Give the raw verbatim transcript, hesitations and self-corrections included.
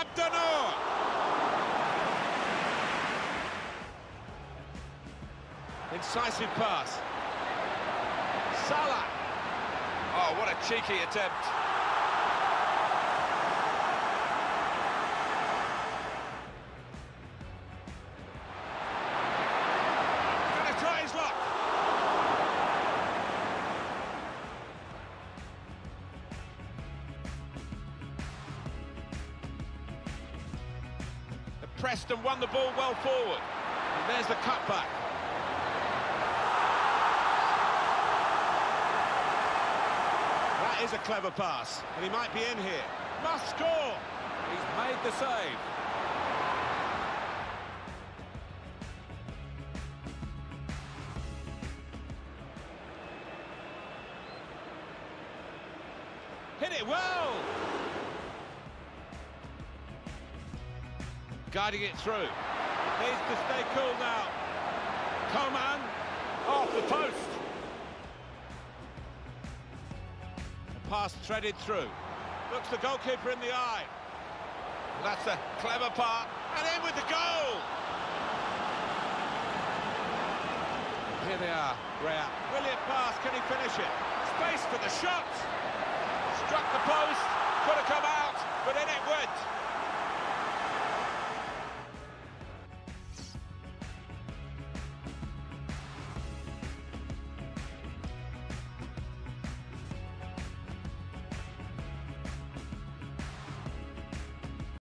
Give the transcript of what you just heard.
Abdennour! Incisive pass. Salah! Oh, what a cheeky attempt. Gonna try his luck. They pressed and won the ball well forward. And there's the cutback. That is a clever pass, and he might be in here. Must score! He's made the save. Hit it well! Guiding it through. Needs to stay cool now. Coman, off the post. The pass threaded through. Looks the goalkeeper in the eye. That's a clever part. And in with the goal! Here they are, Rea. Brilliant pass, can he finish it? Space for the shot! Struck the post, could have come out, but in it went.